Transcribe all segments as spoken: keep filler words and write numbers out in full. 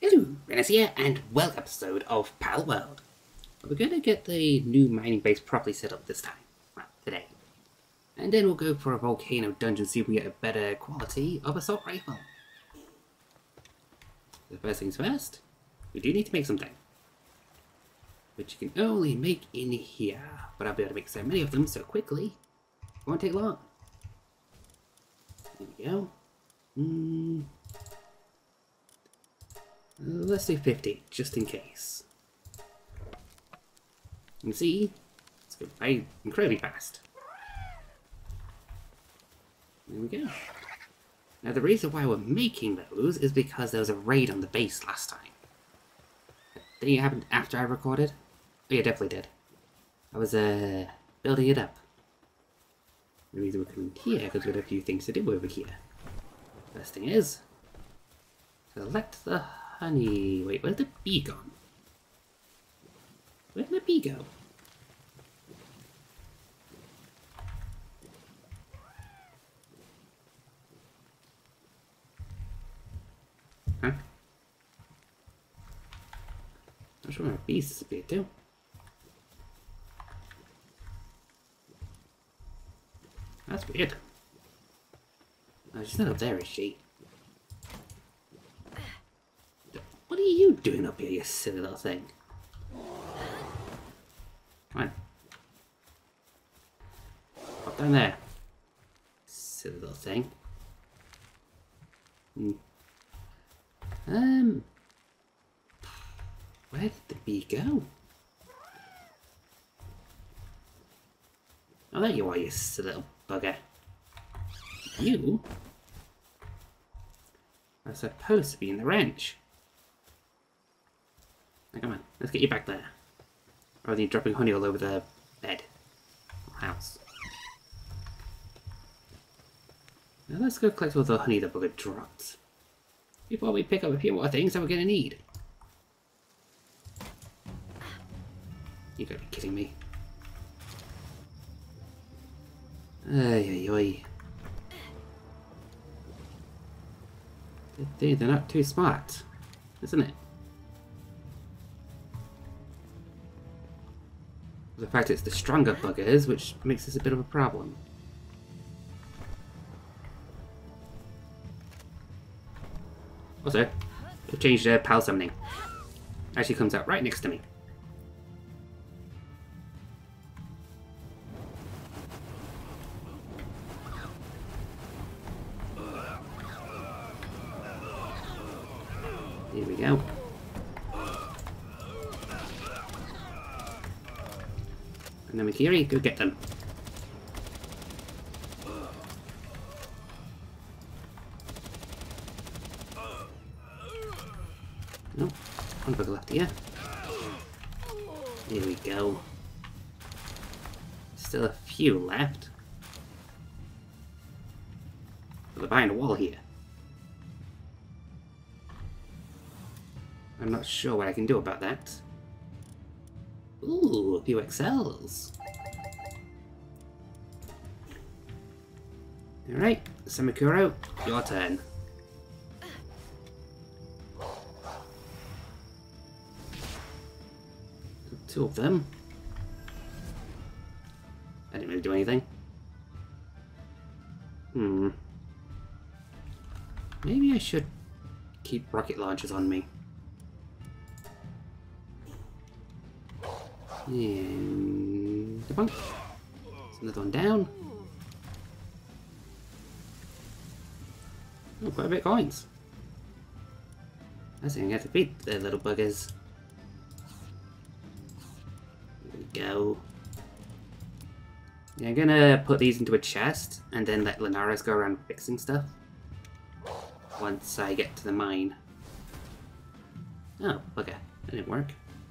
Hello, Ranos here, and welcome episode of Palworld. We're going to get the new mining base properly set up this time, well, today. And then we'll go for a volcano dungeon, see if we get a better quality of assault rifle. The first things first, we do need to make something. Which you can only make in here, but I'll be able to make so many of them so quickly, it won't take long. There we go. Hmm... Uh, let's do fifty, just in case. You can see, it's going very incredibly fast. There we go. Now the reason why we're making those is because there was a raid on the base last time. Did it happen after I recorded? Oh yeah, definitely did. I was uh, building it up. The reason we're coming here, because we have a few things to do over here. First thing is, select the honey. Wait, where's the bee gone? Where'd the bee go? Huh? Not sure where my bees disappeared to. That's weird. Oh, she's not up there, is she? What are you doing up here, you silly little thing? Come on. Up down there. Silly little thing. Hmm. Um. Where did the bee go? Oh, there you are, you silly little bugger. You are supposed to be in the ranch. Now, come on, let's get you back there. Rather than dropping honey all over the bed. Or house. Now let's go collect all the honey that bugger dropped. Before we pick up a few more things that we're gonna need. You gotta be kidding me. Ay, ay, ay. They're not too smart, isn't it? The fact it's the stronger buggers, which makes this a bit of a problem. Also, they've changed their pal summoning. Actually comes out right next to me. Here we go. Namakiri, go get them. Nope, one bugger left here. Here we go. Still a few left. But they're behind a wall here. I'm not sure what I can do about that. Ooh, a few X Ls. Alright, Samakuro, your turn. Two of them. I didn't really do anything. Hmm. Maybe I should keep rocket launchers on me. And come on. There's another one down. Oh, quite a bit of coins. I think I have to beat the little buggers. There we go. Yeah, I'm gonna put these into a chest and then let Linares go around fixing stuff. Once I get to the mine. Oh, bugger. That didn't work.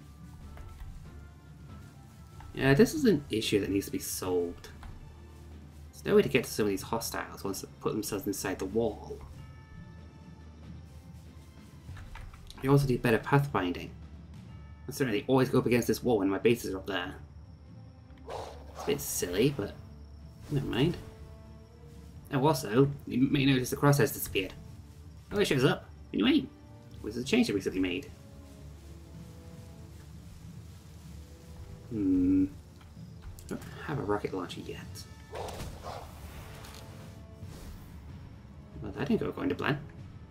Yeah, this is an issue that needs to be solved. There's no way to get to some of these hostiles once they put themselves inside the wall. You also need better pathfinding. I certainly always go up against this wall when my bases are up there. It's a bit silly, but never mind. Oh, also, you may notice the crosshairs disappeared. Oh, it shows up. Can you aim? Was it a change they recently made? Hmm. Don't have a rocket launcher yet. Well, that didn't go according to plan.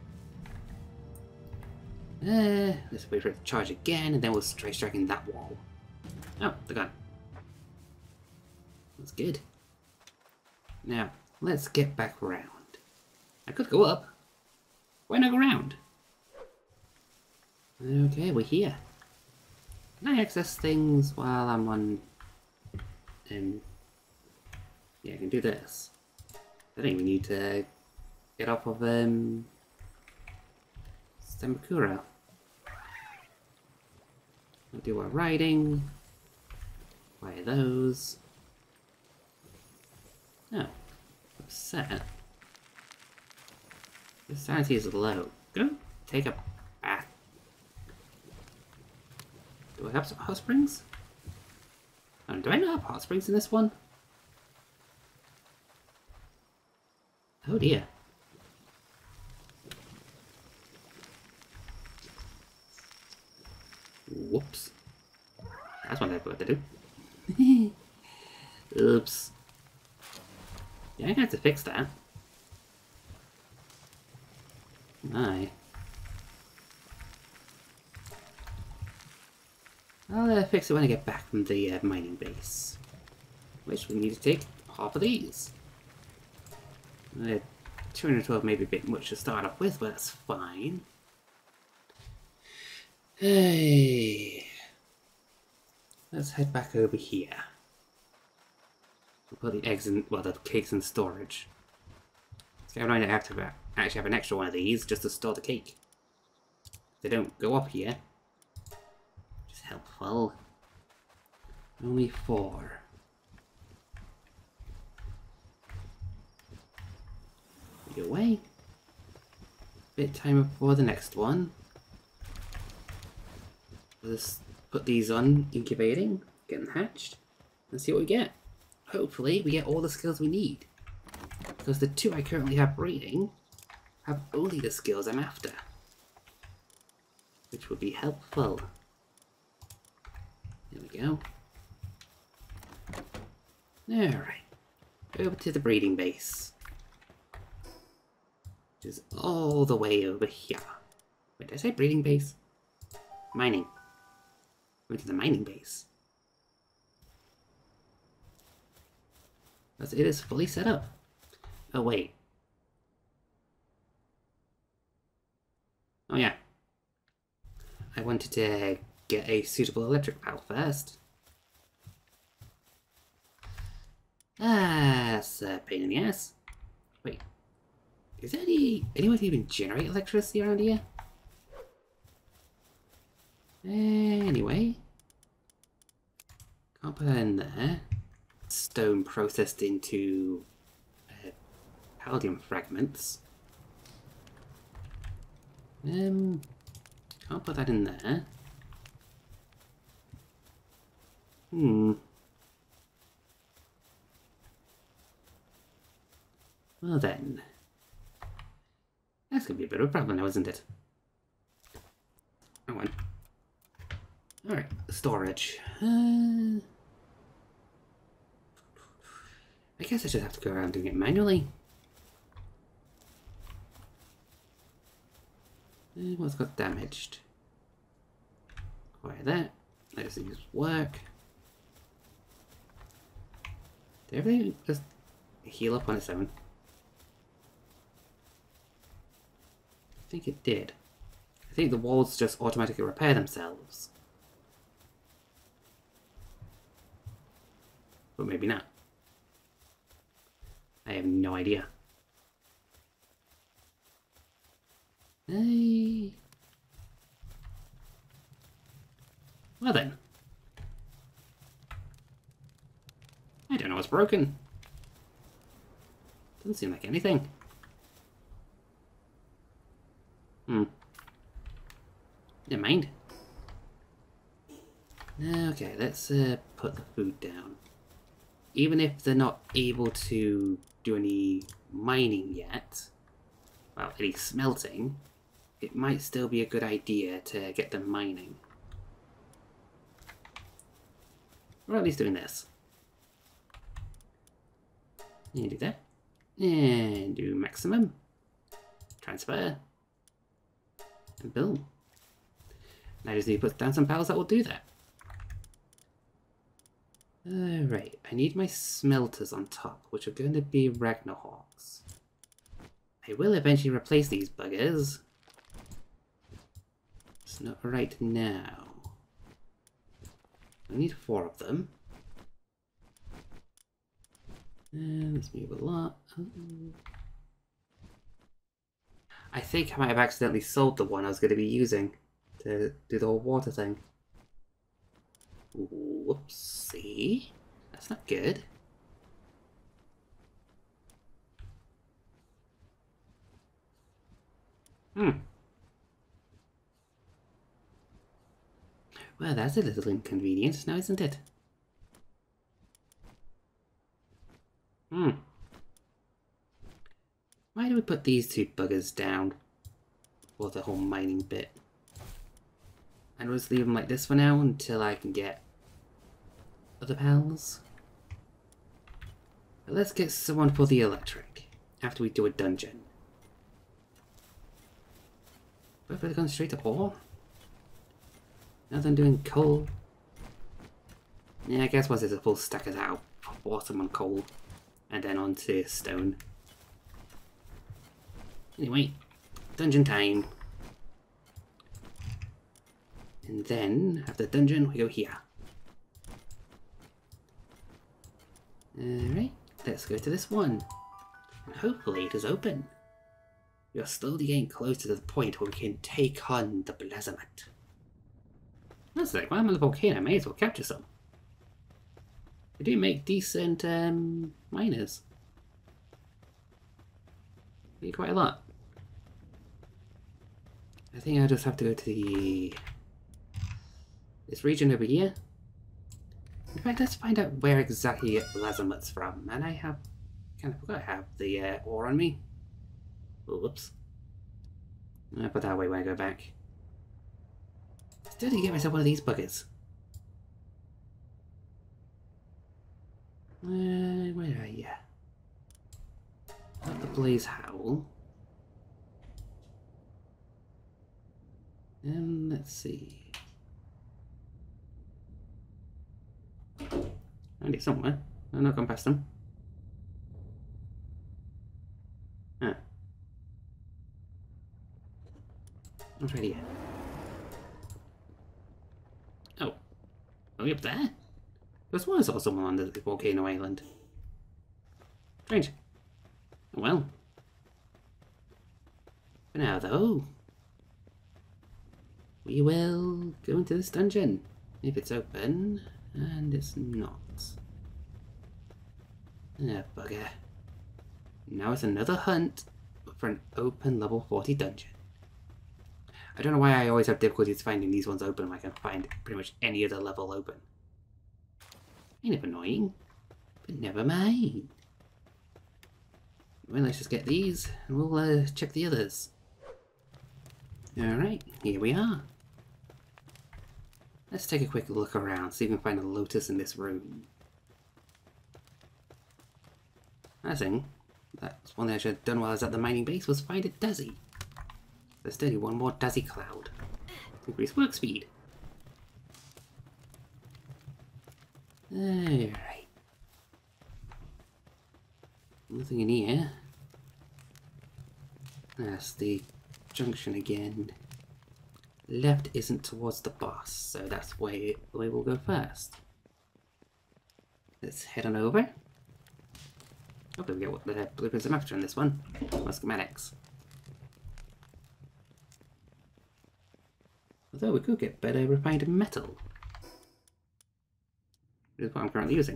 Uh, let's wait for it to charge again, and then we'll try striking that wall. Oh, the gun. That's good. Now, let's get back around. I could go up. Why not go around? Okay, we're here. Can I access things while I'm on... Um, yeah, I can do this. I don't even need to get off of um, Samakura. I'll do our riding. Fire those. Oh, upset. The sanity is low. Go take a bath. Do I have some hot springs? Oh, do I not have hot springs in this one? Oh dear. Whoops. That's what I forgot to do. Oops. Yeah, I'm gonna have to fix that. Aye. I'll uh, fix it when I get back from the uh, mining base. Which we need to take half of these. Uh, two hundred twelve may be a bit much to start off with, but that's fine. Hey. Let's head back over here. We'll put the eggs in, well, the cakes in storage. So I might have to actually have an extra one of these just to store the cake. They don't go up here. Which is helpful. Only four. Go away. Bit time before the next one. Let's put these on incubating, getting hatched, and see what we get. Hopefully we get all the skills we need. Because the two I currently have breeding have only the skills I'm after. Which would be helpful. There we go. Alright. Over to the breeding base. Which is all the way over here. Wait, did I say breeding base? Mining. Going to the mining base. Because it is fully set up. Oh, wait. Oh, yeah. I wanted to get a suitable electric pal first. Ah, that's a pain in the ass. Wait. Is there any... anyone who even generate electricity around here? Anyway. Can't put that in there. Stone processed into uh, palladium fragments. Um, can't put that in there. Hmm. Well then. That's gonna be a bit of a problem now, isn't it? Wrong one. Alright, storage. Uh, I guess I should have to go around doing it manually. Uh, what's got damaged? Acquire that. Let us use work. Did everything just heal up on its own? I think it did. I think the walls just automatically repair themselves. But maybe not. I have no idea. Hey. Well then. I don't know what's broken. Doesn't seem like anything. Hmm. Never mind. Okay, let's uh, put the food down. Even if they're not able to do any mining yet, well, any smelting, it might still be a good idea to get them mining. Or at least doing this. And do that. And do maximum. Transfer. And boom. Now I just need to put down some pals that will do that. Alright, I need my smelters on top, which are going to be Ragnarhawks. I will eventually replace these buggers. It's not right now. I need four of them. And let's move a lot. Oh. I think I might have accidentally sold the one I was going to be using to do the whole water thing. Whoopsie. That's not good. Hmm. Well, that's a little inconvenient now, isn't it? Hmm. Why do we put these two buggers down for the whole mining bit? And we'll just leave them like this for now until I can get other pals. But let's get someone for the electric after we do a dungeon. Both are going straight to ore. Now then doing coal. Yeah, I guess once there's a full stack of that, I'll pour some on coal and then on to stone. Anyway, dungeon time. And then, after the dungeon, we go here. Alright, let's go to this one. And hopefully it is open. We are slowly getting closer to the point where we can take on the Blazemet. That's like, while I'm on the volcano, I may as well capture some. They do make decent um, miners. They quite a lot. I think I'll just have to go to the this region over here. In fact, let's find out where exactly Blazemet's from. And I have kind of forgot I have the uh, ore on me. Oh, whoops. I'll put that away when I go back. Still need to get myself one of these buggers. Uh, where are you? Not the Blaze Howl. And let's see. Only somewhere. I'm not going past them. Huh. Not ready yet. Oh. Are we up there? There's one I saw someone on the volcano island. Strange. Oh well. For now though, we will go into this dungeon. If it's open, and it's not. Ah, bugger. Now it's another hunt for an open level forty dungeon. I don't know why I always have difficulties finding these ones open when I can find pretty much any other level open. Kind of annoying, but never mind. Well, let's just get these and we'll uh, check the others. Alright, here we are. Let's take a quick look around, see if we can find a lotus in this room. I think that's one thing I should have done while I was at the mining base was find a Dazzy. There's still one more Dazzy cloud. Increase work speed. Alright. Nothing in here. That's the junction again. Left isn't towards the boss, so that's where we will go first. Let's head on over. Hopefully we get what the blueprints I'm after in this one. More schematics. Although we could get better refined metal. Which is what I'm currently using.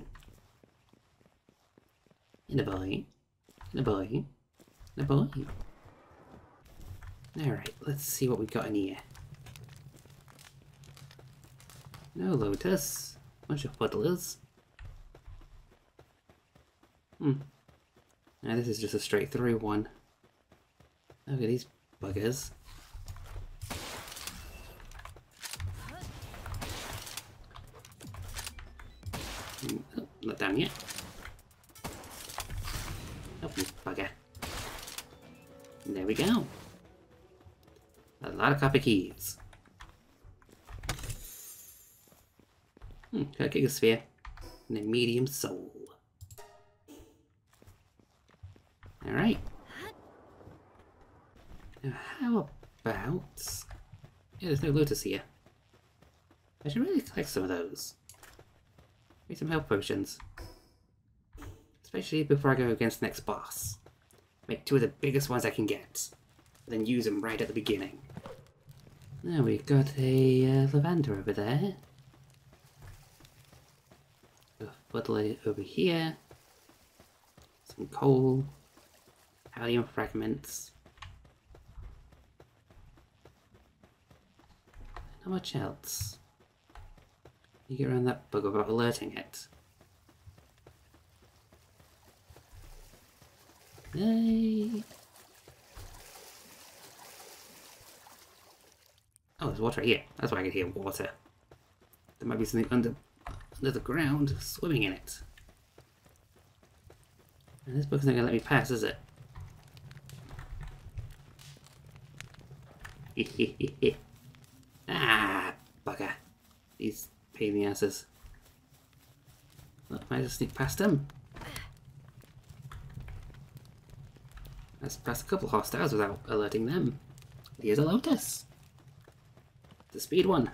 In a boy. In a boy. In a boy. Alright, let's see what we got in here. No lotus. Bunch of puddlers. Hmm. Now this is just a straight through one. Look at these buggers. Oh, not down yet. Oh, you bugger. There we go. A lot of copper keys. Hmm, got a Gigasphere. And a medium soul. Alright. Now, how about... Yeah, there's no Lotus here. I should really collect some of those. Make some health potions. Especially before I go against the next boss. Make two of the biggest ones I can get. And then use them right at the beginning. Now we've got a uh, lavender over there. A floodlight over here. Some coal. Allium fragments. Not much else. You get around that bug without alerting it. Yay! Oh, there's water here. That's why I can hear water. There might be something under, under the ground swimming in it. And this book's not going to let me pass, is it? Ah, bugger. These pain in the asses. Look, I might just sneak past them. Let's pass a couple hostiles without alerting them. Here's a Lotus. The speed one.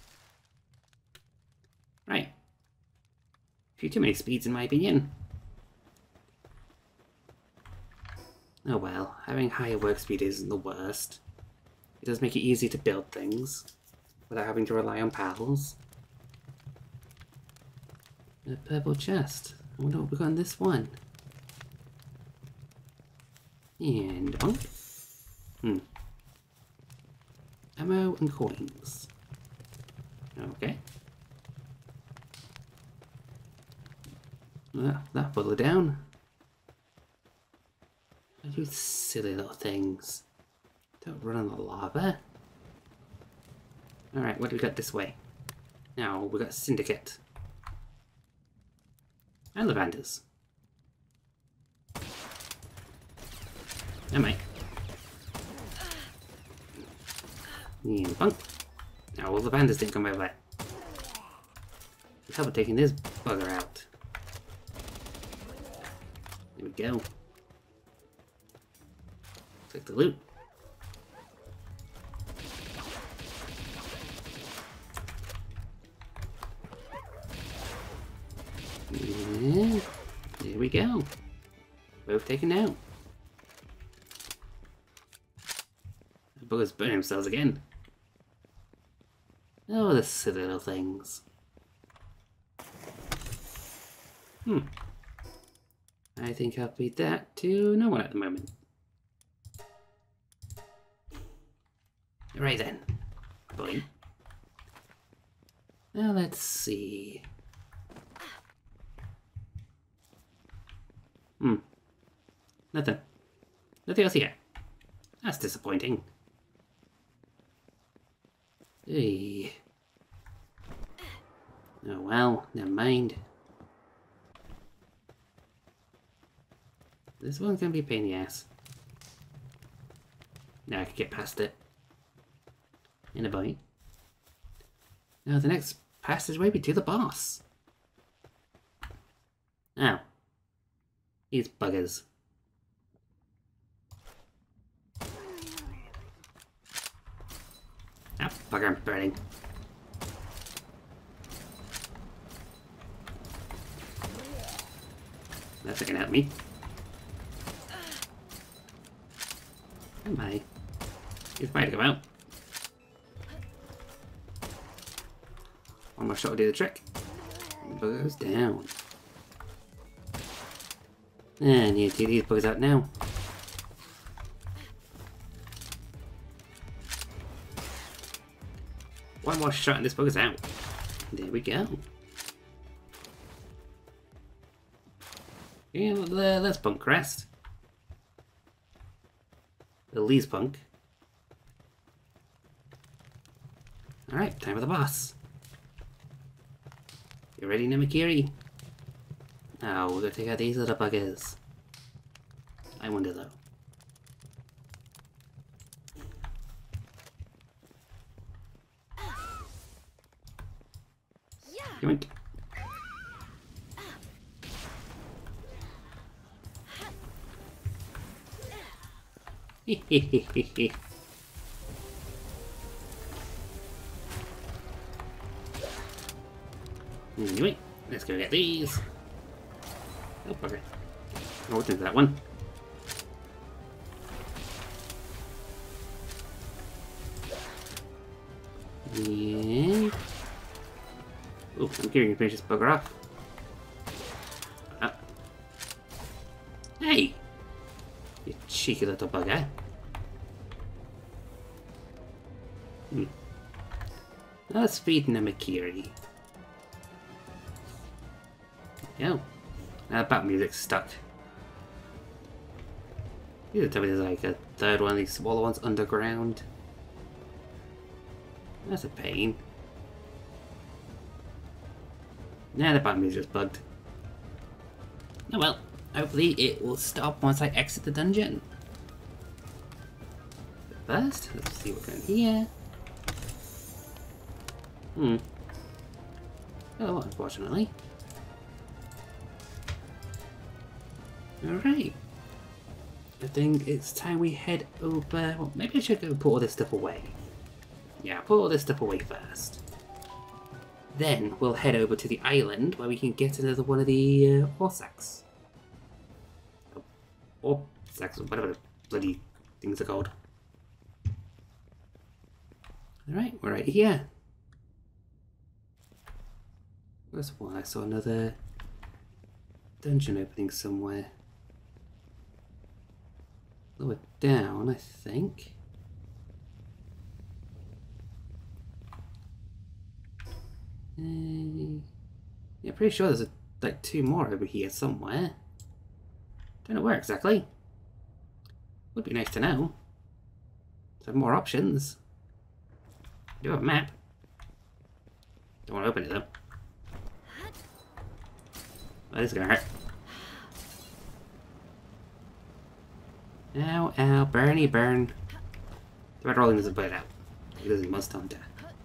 Right. A few too many speeds in my opinion. Oh well, having higher work speed isn't the worst. It does make it easy to build things without having to rely on pals. A purple chest. I wonder what we got in this one. And bunk. Hmm. Ammo and coins. Okay. Well, that pulled it down. You silly little things. Don't run on the lava. Alright, what do we got this way? Now we got Syndicate. And Lavanders. Am I? Yeah, bunk. Now all the Lavanders didn't come over there. How about taking this bugger out? There we go. Take the loot. And there we go. Both taken out. The buggers burn themselves again. Oh, the silly little things. Hmm. I think I'll beat that to no one at the moment. Right then. Boing. Now let's see. Hmm. Nothing. Nothing else here. That's disappointing. Hey. Oh well, never mind. This one's gonna be a pain in the ass. Now I can get past it. In a bite. Now the next passageway be to the boss. Ow. These buggers. Ah, bugger, I'm burning. That's not gonna help me. Am I? He's about to go out. One more shot will do the trick. And the bugger goes down. And you see these buggers out now. One more shot and this bugger's out. There we go. Yeah, well, let's punk crest. The Lee's punk. Alright, time for the boss. You ready, Namakiri? Oh, we're gonna take out these little buggers. I wonder though. Yoink. Hehehehe. Anyway, let's go get these. Oh, bugger. Oh, what's into that one? Yeah. Oh, I'm getting to finish this bugger off. Ah. Hey! You cheeky little bugger. Hmm. Let's feed Namakiri. Go. Now the bat music's stuck. You could tell me there's like a third one of these smaller ones underground. That's a pain. Now the bat music's bugged. Oh well, hopefully it will stop once I exit the dungeon. But first, let's see what's going here. Hmm. Oh, unfortunately. Alright. I think it's time we head over. Well, maybe I should go put all this stuff away. Yeah, put all this stuff away first. Then we'll head over to the island where we can get another one of the uh, Orsaks. Or Orsaks, or whatever the bloody things are called. Alright, we're right here. Where's one? I saw another dungeon opening somewhere. Lower down, I think. Uh, yeah, pretty sure there's a, like two more over here somewhere. Don't know where exactly. Would be nice to know. Some more options. Do have a map. Don't want to open it though. Oh, this is gonna hurt. Ow, ow, Bernie, burn. The red rolling doesn't put it out. Because he must hunter.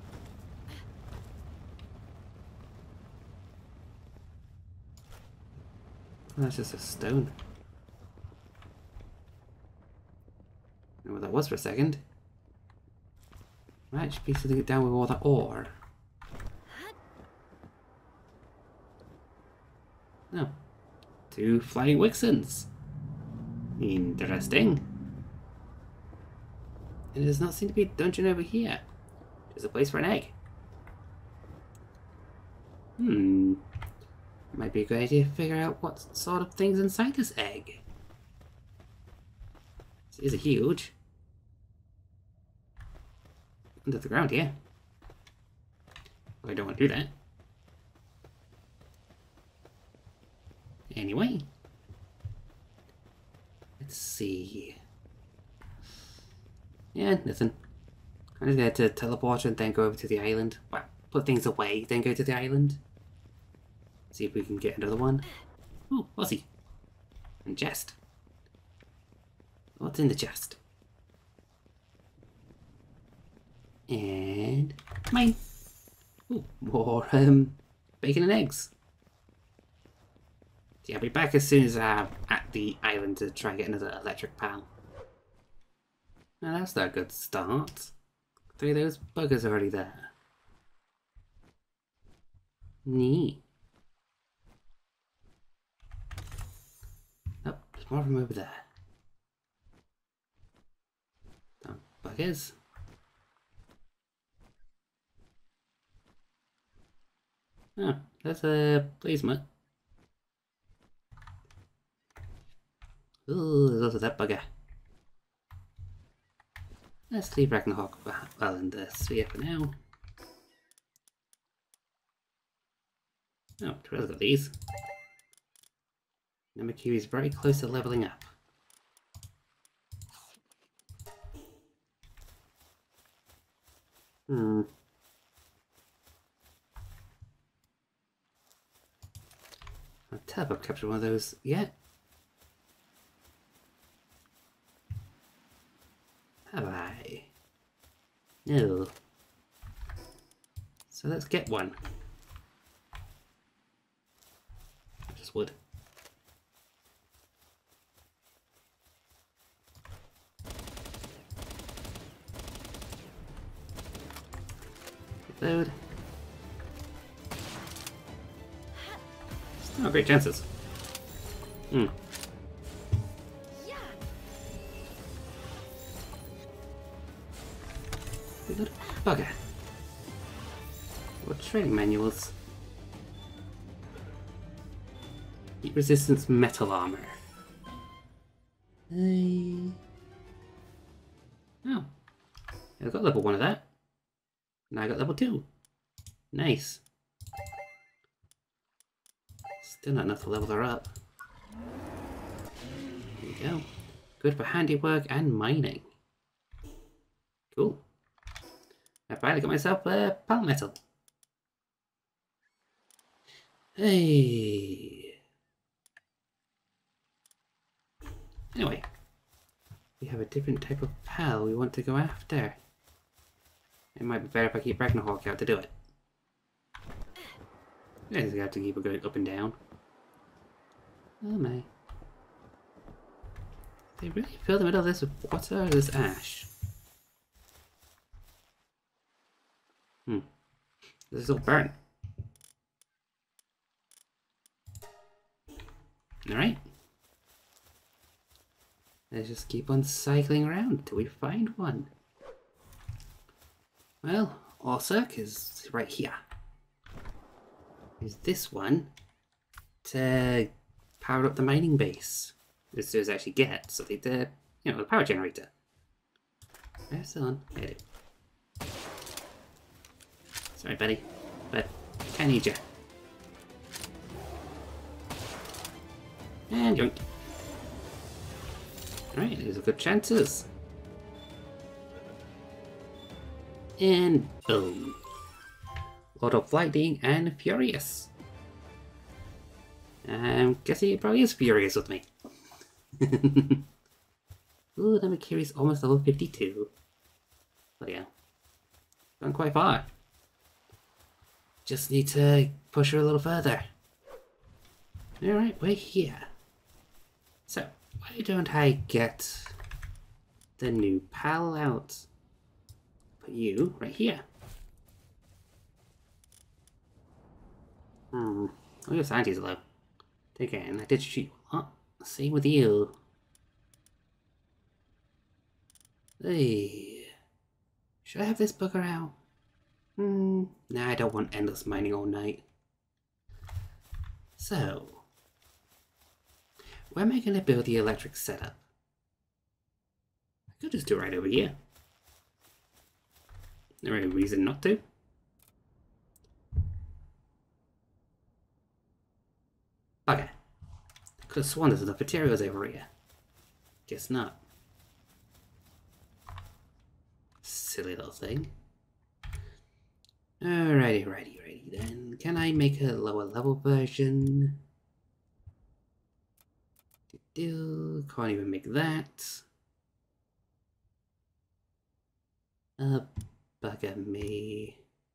Oh, that's just a stone. I don't know what that was for a second. Right, should be filling it down with all that ore. No. Two flying Wixens. Interesting. And it does not seem to be a dungeon over here. There's a place for an egg. Hmm. Might be a good idea to figure out what sort of things inside this egg. This is huge. Under the ground here. Well, I don't want to do that. Anyway. Let's see. Yeah, nothing. I'm just going to teleport and then go over to the island. Well, put things away, then go to the island. See if we can get another one. Oh, what's he? And chest. What's in the chest? And mine. Oh, more um, bacon and eggs. Yeah, I'll be back as soon as I'm at the island to try and get another electric panel. Now that's not a good start. Three of those buggers are already there. Neat. Oh, there's more of them over there. Oh, buggers. Oh, that's a placement. Ooh, there's also that bugger. Let's leave Ragnarok well in the sphere for now. Oh, Terrell's got these. Namakiri's very close to leveling up. Hmm. teleport captured one of those yet. Have I? No. So let's get one. I just would. Load. Still not great chances. Hmm. Little bugger. What training manuals? Heat resistance metal armor. Hey. Oh. I got level one of that. Now I got level two. Nice. Still not enough to level her up. There you go. Good for handiwork and mining. Cool. I finally got myself a palm metal. Hey. Anyway, we have a different type of pal we want to go after. It might be better if I keep Ragnarok out to do it. I just have to keep it going up and down. Oh my. They really fill the middle of this with water or this ash? Hmm. This is all burnt. Alright. Let's just keep on cycling around until we find one. Well, our circ is right here. Use this one to power up the mining base. As soon as I actually get, so they the you know, the power generator. Where's it on? There it is. Sorry, buddy, but I need you. And yoink. Alright, these are good chances. And boom. Lord of Lightning and Furious. I'm guessing he probably is furious with me. Ooh, that Makiri's almost level fifty-two. But yeah. Gone quite far. Just need to push her a little further. Alright, we're here. So, why don't I get the new pal out? Put you right here. Hmm. Oh, your sanity's low. Again, I did shoot you a lot. Same with you. Hey. Should I have this bugger out? Hmm. Nah, I don't want endless mining all night. So, where am I going to build the electric setup? I could just do it right over here. Is there any reason not to? Okay. Could have sworn there's enough materials over here. Guess not. Silly little thing. Alrighty, righty, righty then. Can I make a lower level version? Do can't even make that. Uh, bugger me.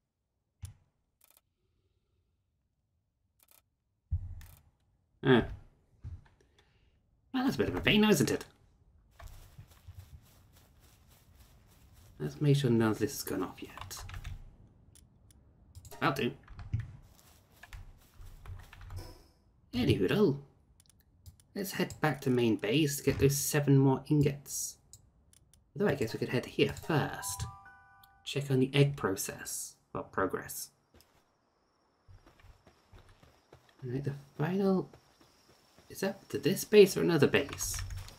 Huh. Well, that's a bit of a pain now, isn't it? Let's make sure none of this has gone off yet. I'll do. Anywho, let's head back to main base to get those seven more ingots. Although I guess we could head here first. Check on the egg process. Well, progress. Alright, the final... Is that to this base or another base?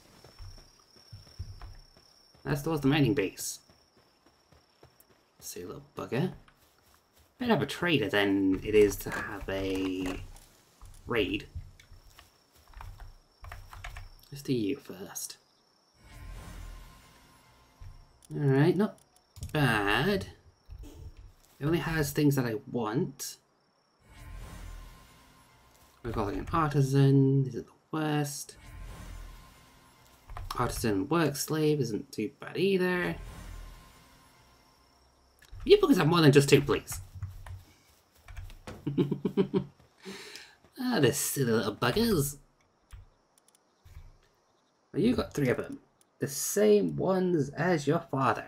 That's towards the mining base. See, little bugger. Better have a trader than it is to have a raid. Let's do you first. Alright, not bad. It only has things that I want. We're calling an artisan. This is the worst. Artisan work slave isn't too bad either. You bookers have more than just two, please. Ah, the silly little buggers. Well, you got three of them. The same ones as your father.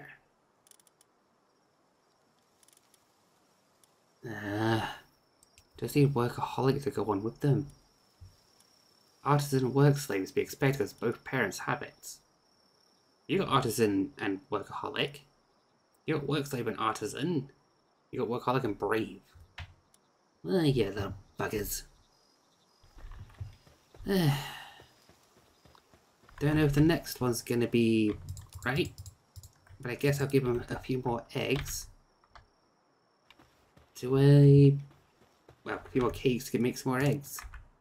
Ah, just need workaholic to go on with them. Artisan and work slaves be expected as both parents' habits. You got artisan and workaholic. You got work slave and artisan. You got workaholic and brave. Ah, yeah, little buggers. Don't know if the next one's gonna be right, but I guess I'll give them a few more eggs. To a well, a few more cakes to make some more eggs.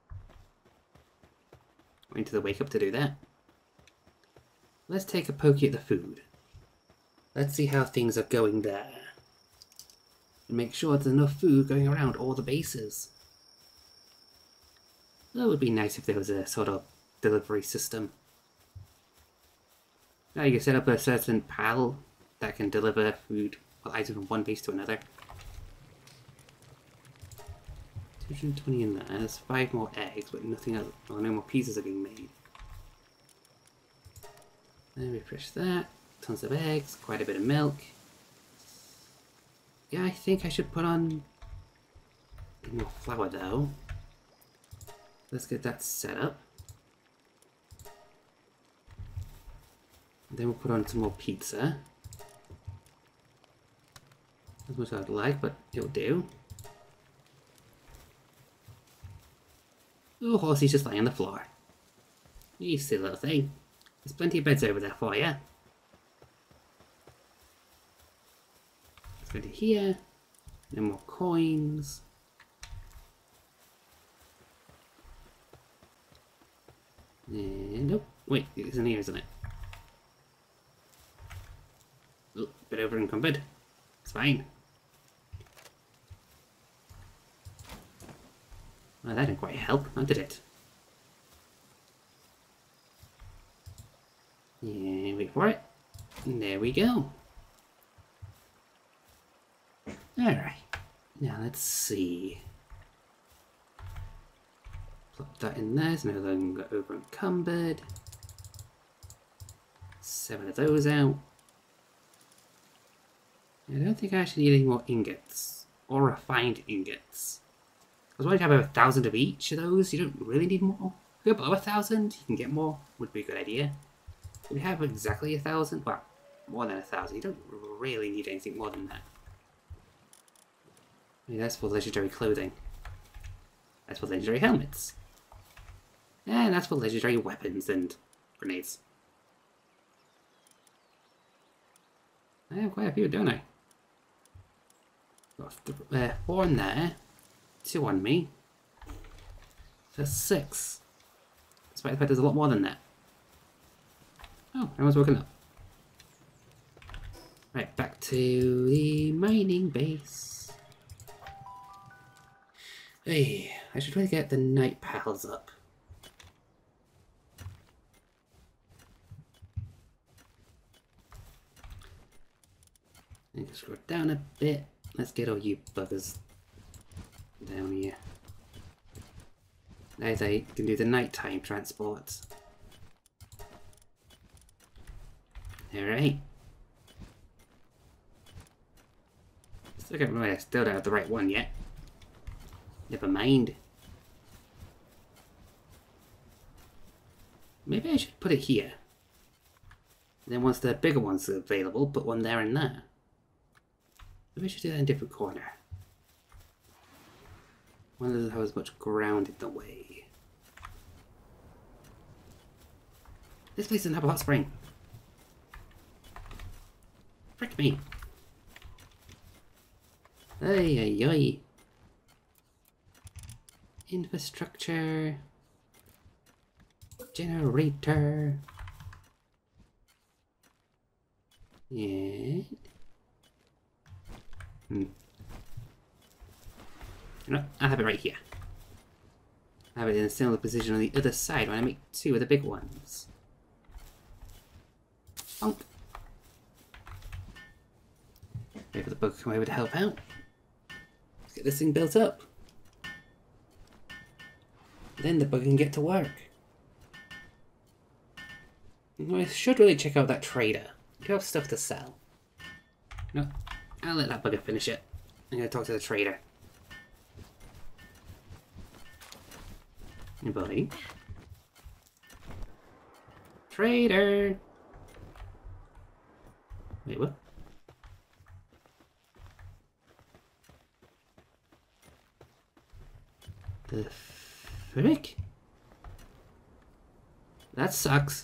Wait until they wake up to do that. Let's take a pokey at the food. Let's see how things are going there. And make sure there's enough food going around all the bases. That would be nice if there was a sort of delivery system. Now you can set up a certain pal that can deliver food or items from one base to another. two hundred twenty in there. There's five more eggs, but nothing else. Oh, no more pizzas are being made. Then refresh that. Tons of eggs, quite a bit of milk. Yeah, I think I should put on more flour though. Let's get that set up. Then we'll put on some more pizza. As much as I'd like, but it'll do. Ooh, horsey's just lying on the floor. You silly little thing. There's plenty of beds over there for you. Let's go to here. No more coins. And nope. Wait, it's in here, isn't it? Oh, bit over encumbered. It's fine. Well, that didn't quite help, now did it? Yeah, wait for it. And there we go. Alright. Now let's see. Plop that in there, so no longer over encumbered. Seven of those out. I don't think I actually need any more ingots. Or refined ingots. I was wondering if you have a thousand of each of those. You don't really need more. If you're below a thousand, you can get more. Would be a good idea. If we have exactly a thousand, well, more than a thousand. You don't really need anything more than that. I mean, that's for legendary clothing. That's for legendary helmets. And that's for legendary weapons and grenades. I have quite a few, don't I? Got th uh, four in there. Two on me. That's six. Despite the fact there's a lot more than that. Oh, everyone's woken up. Right, back to the mining base. Hey, I should really get the night pals up. And just scroll down a bit. Let's get all you buggers down here. Now they can do the nighttime transport. Alright. Still don't remember, I still don't have the right one yet. Never mind. Maybe I should put it here. And then once the bigger ones are available, put one there and there. Maybe I should do that in a different corner. One doesn't have as much ground in the way. This place doesn't have a hot spring. Frick me. Ay, ay, ay. Infrastructure. Generator. Yeah. Hmm. You know, I'll have it right here. have it in a similar position on the other side when I make two of the big ones. Bonk. Wait for the bug to come over to help out. Let's get this thing built up. Then the bug can get to work. I should really check out that trader. You have stuff to sell. No, I'll let that bugger finish it. I'm gonna talk to the trader. Hey, buddy. Trader! Wait, what? The frick? That sucks.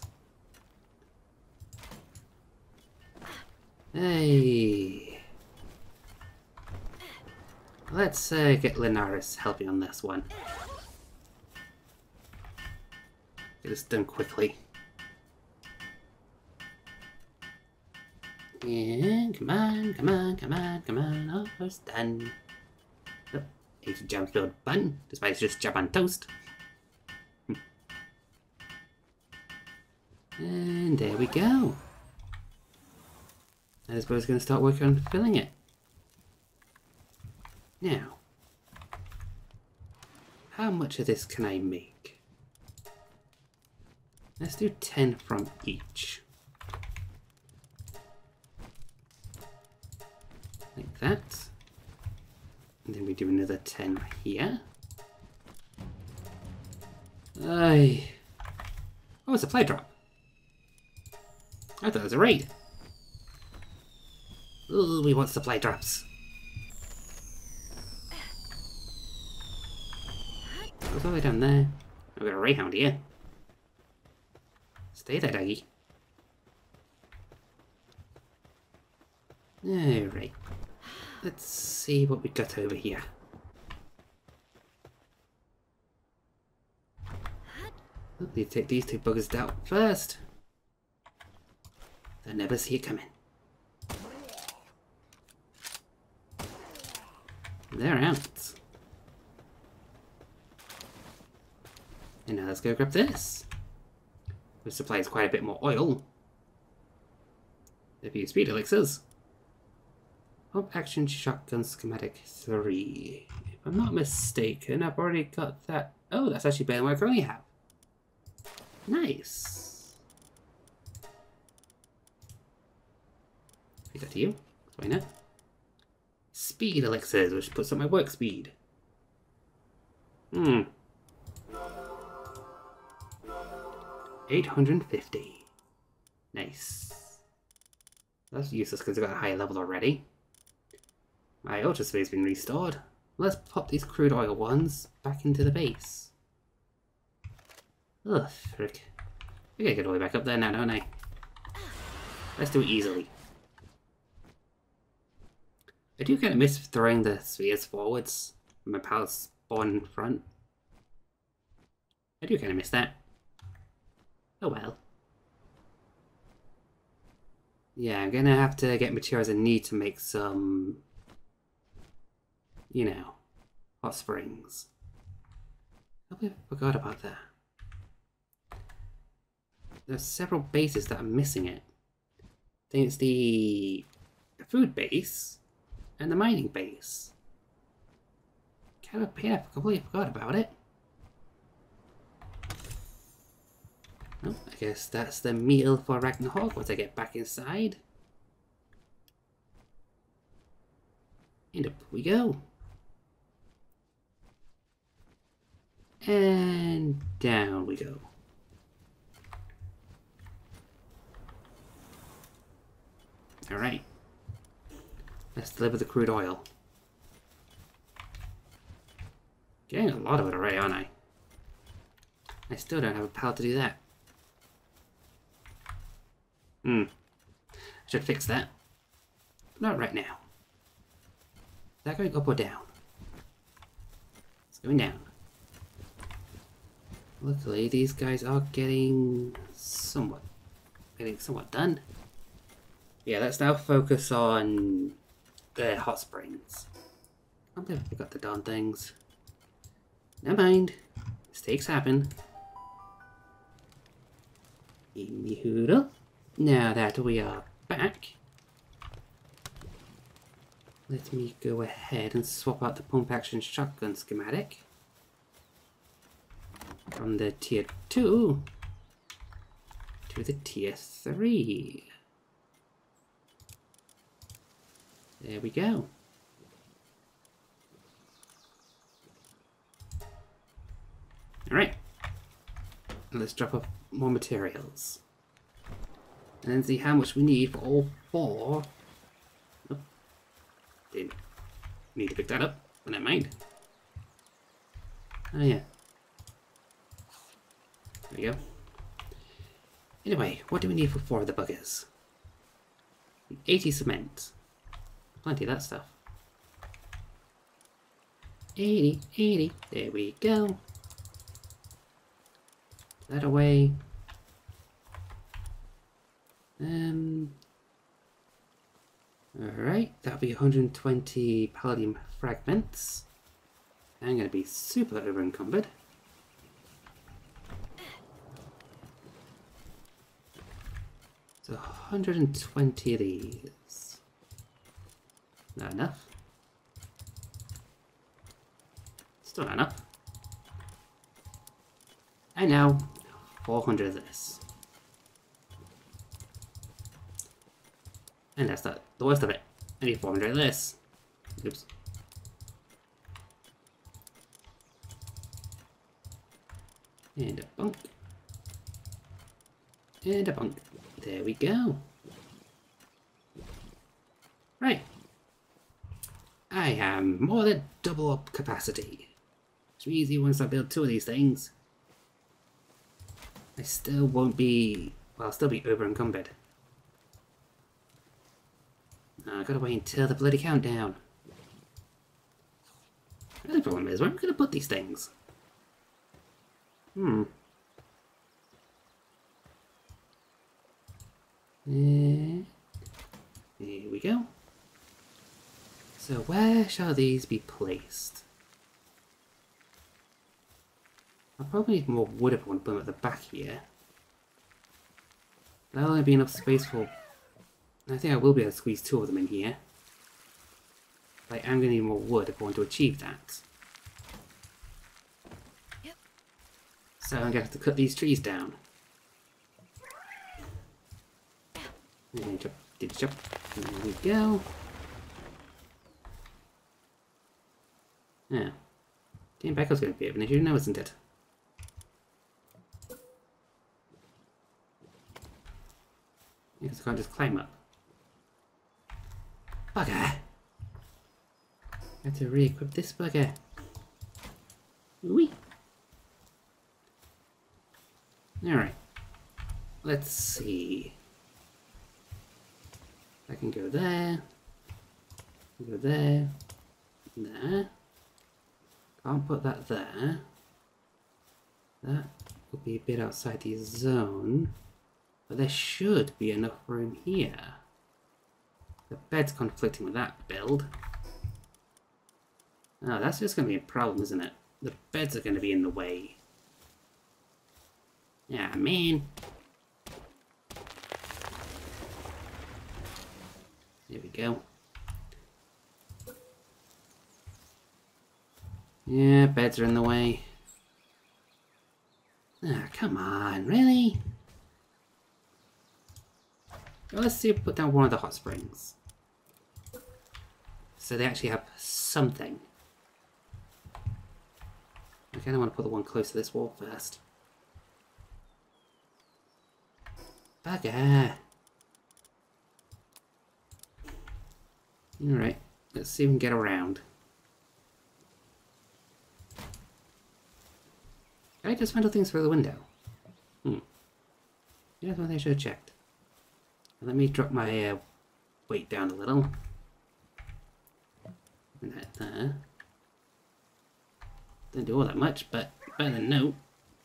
Hey. Let's uh, get Linares helping on this one. Get this done quickly. Yeah, come on, come on, come on, come on, almost done. Oh, need to jump build button, despite it's just jump on toast. And there we go. I suppose going to start working on filling it. Now, how much of this can I make? Let's do ten from each. Like that. And then we do another ten here. Aye. Oh, it's a play drop. I thought it was a raid. Ooh, we want supply drops. Goes all the way down there. I've got a Rayhound here. Stay there, doggy. Alright. Let's see what we got over here. Let me take these two buggers out first. They'll never see it coming. They're out. And now let's go grab this. Which supplies quite a bit more oil. A few speed elixirs. Pump action shotgun schematic three. If I'm not mistaken, I've already got that. Oh, that's actually better than what I currently have. Nice. Give that to you. Why not? Speed elixirs, which puts up my work speed. Hmm. eight hundred fifty. Nice. That's useless because I've got a higher level already. My Outtro space has been restored. Let's pop these crude oil ones back into the base. Ugh, frick. I gotta get all the way back up there now, don't I? Let's do it easily. I do kind of miss throwing the spheres forwards when my pals spawn in front. I do kind of miss that. Oh well. Yeah, I'm gonna have to get materials I need to make some, you know, hot springs. I probably forgot about that. There's several bases that are missing it. I think it's the food base and the mining base. Kind of, yeah, I completely forgot about it. Oh, I guess that's the meal for Ragnarok once I get back inside. And up we go. And down we go. Alright. Let's deliver the crude oil. Getting a lot of it already, aren't I? I still don't have a pallet to do that. Hmm. I should fix that. But not right now. Is that going up or down? It's going down. Luckily, these guys are getting somewhat, getting somewhat done. Yeah, let's now focus on the hot springs. I can't believe I forgot the darn things. Never mind. Mistakes happen. Hoodle. Now that we are back, let me go ahead and swap out the pump action shotgun schematic from the tier two to the tier three. There we go. Alright. Let's drop off more materials. And then see how much we need for all four. Oh, didn't need to pick that up, but never mind. Oh yeah. There we go. Anyway, what do we need for four of the buggers? eighty cement. Plenty of that stuff. eighty, eighty. There we go. Put that away. Um. Alright, that'll be one hundred twenty palladium fragments. I'm going to be super over encumbered. So one hundred twenty of these. Not enough. Still not enough. And now four hundred of this. And that's not the worst of it. I need four hundred of this. Oops. And a bunk. And a bunk. There we go. Right. I am more than double up capacity. Which means even once I build two of these things, I still won't be, well, I'll still be over encumbered. Uh, I gotta wait until the bloody countdown. The only problem is, where am I gonna put these things? Hmm. Uh, here we go. So where shall these be placed? I'll probably need more wood if I want to put them at the back here. That'll only be enough space for... I think I will be able to squeeze two of them in here. But I am going to need more wood if I want to achieve that. Yep. So I'm going to have to cut these trees down. And chop, did chop. There we go. Yeah. Getting back was going to be a bit of an issue now, isn't it? Because I can't just climb up. Bugger! I have to re-equip this bugger. Wee! Alright. Let's see. I can go there. Go there. There. Can't put that there. That will be a bit outside the zone. But there should be enough room here. The bed's conflicting with that build. Oh, that's just going to be a problem, isn't it? The beds are going to be in the way. Yeah, man. There we go. Yeah, beds are in the way. Ah, come on, really? Well, let's see if we put down one of the hot springs. So they actually have something. I kind of want to put the one close to this wall first. Bugger! Alright, let's see if we can get around. Can I just handle things through the window? Hmm. Yeah, that's one thing I should have checked. Let me drop my uh, weight down a little. And that there. Didn't do all that much, but better than no.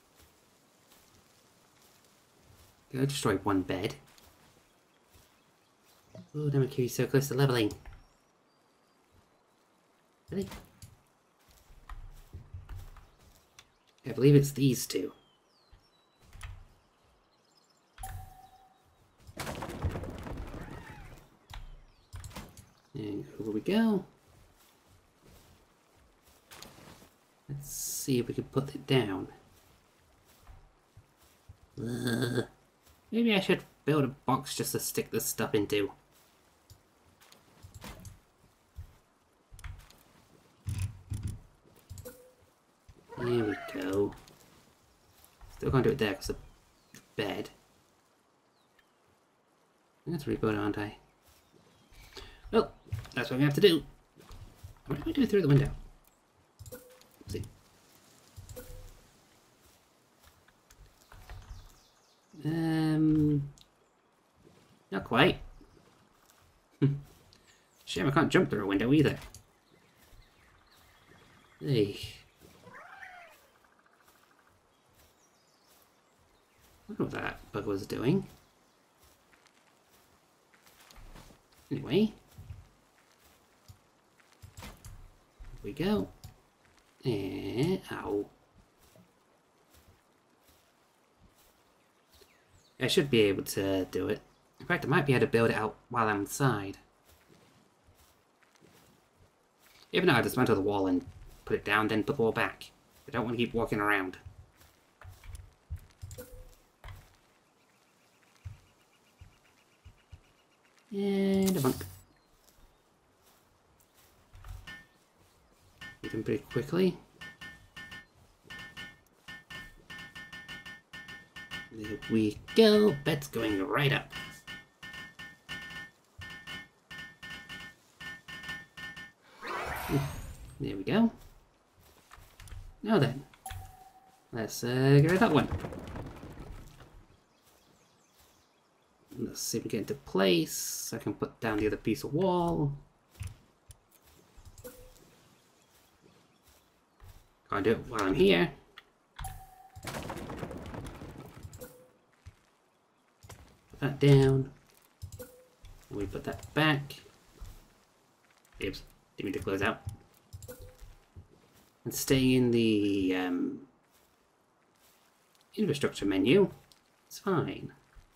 Go destroy one bed. Oh, damn it, Kiwi's so close to leveling. Really? I believe it's these two. And here we go. Let's see if we can put it down. Uh, maybe I should build a box just to stick this stuff into. There we go. Still can't do it there because of the bed. Let's rebuild it, aren't I? Well, that's what we have to do. What do I do through the window? Let's see. Um, not quite. Shame I can't jump through a window either. Hey. I don't know what that bug was doing. Anyway. Here we go. And, ow. I should be able to do it. In fact, I might be able to build it out while I'm inside. Even though I dismantle the wall and put it down, then put the wall back. I don't want to keep walking around. And a monk. Get them pretty quickly. There we go. Bed's going right up. There we go. Now then, let's uh, get rid of that one. Let's see if we get into place. I can put down the other piece of wall. Can't do it while I'm here. Put that down. And we put that back. Oops, didn't mean to close out. And stay in the um, infrastructure menu. It's fine.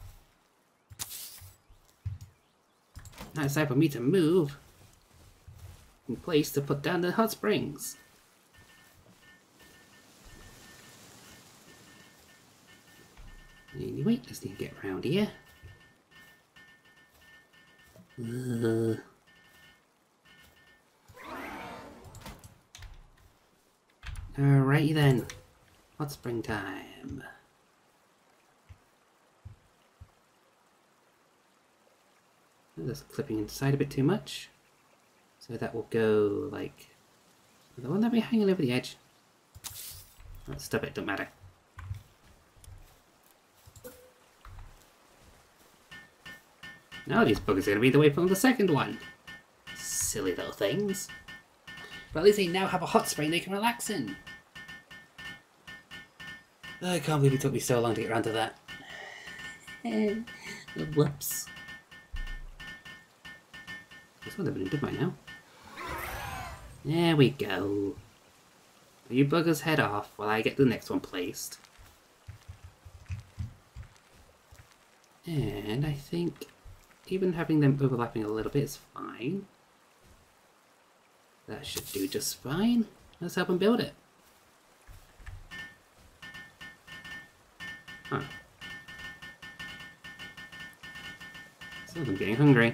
Now it's time for me to move in place to put down the hot springs. Anyway, just need to get around here. Uh, Alrighty then. Hot spring time. Just clipping inside a bit too much. So that will go like... The one that be hanging over the edge. Oh, stop it, don't matter. Now these buggers are going to be the way from the second one. Silly little things. But at least they now have a hot spring they can relax in. I can't believe it took me so long to get around to that. Whoops. This would have been good by now. There we go. You buggers head off while I get the next one placed. And I think even having them overlapping a little bit is fine. That should do just fine. Let's help them build it. Huh. So I'm getting hungry.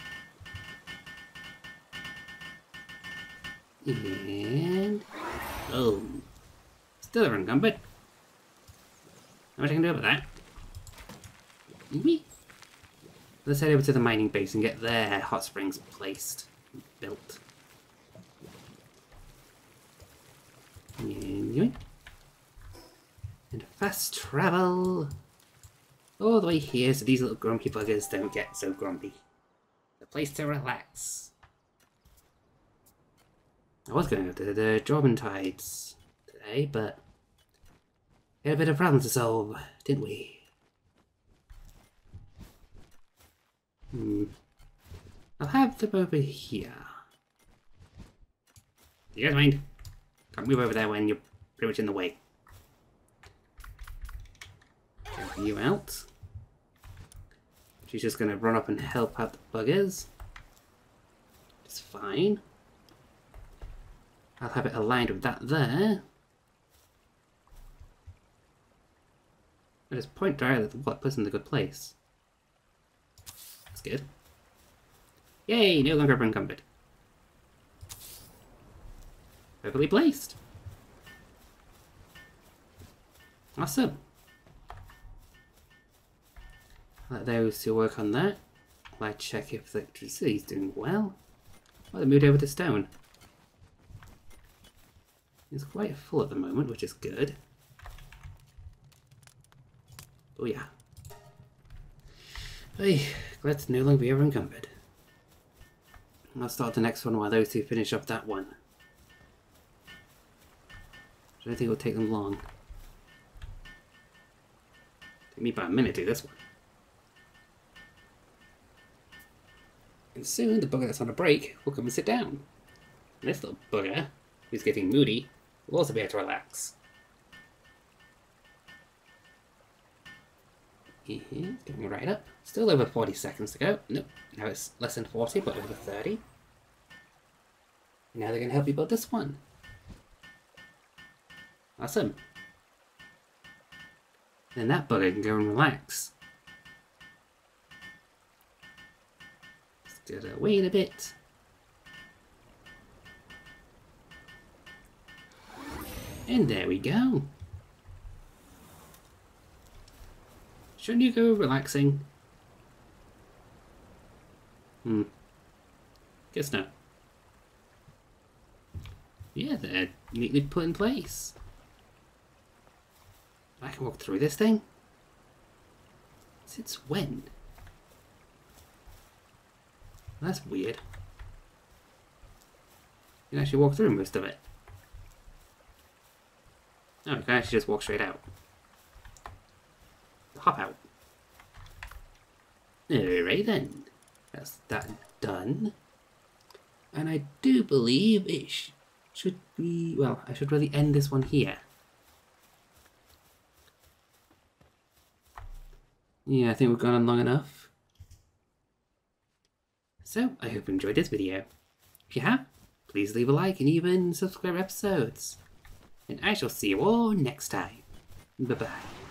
And... oh. Still unencumbered. How much I can do about that? Wee. Let's head over to the mining base and get their hot springs placed. Built. Anyway. And fast travel all the way here so these little grumpy buggers don't get so grumpy. The place to relax. I was going to go to the Jordan Tides today, but we had a bit of problems to solve, didn't we? Hmm. I'll have them over here. Do you guys mind? Can't move over there when you're pretty much in the way. you out. She's just going to run up and help out the buggers. It's fine. I'll have it aligned with that there. I just point directly at what puts in the good place. That's good. Yay! No longer encumbered. Perfectly placed. Awesome. Let those two work on that. While I check if the electricity is doing well. Well, they moved over to stone. It's quite full at the moment, which is good. Oh yeah. Hey, glad to no longer be over encumbered. I'll start the next one while those two finish up that one. I don't think it'll take them long. Take me about a minute to do this one. And soon the bugger that's on a break will come and sit down. And this little bugger, who's getting moody, will also be able to relax. Yeah, it's getting right up. Still over forty seconds to go. Nope, now it's less than forty, but over thirty. Now they're going to help you build this one. Awesome. Then that bugger can go and relax. Just gotta wait a bit. And there we go. Shouldn't you go relaxing? Hmm. Guess not. Yeah, they're neatly put in place. I can walk through this thing? Since when? That's weird. You can actually walk through most of it. Oh, you can actually just walk straight out. Hop out. Alright then. That's that done. And I do believe it sh should be... Well, I should really end this one here. Yeah, I think we've gone on long enough. So, I hope you enjoyed this video. If you have, please leave a like and even subscribe episodes. And I shall see you all next time. Bye bye.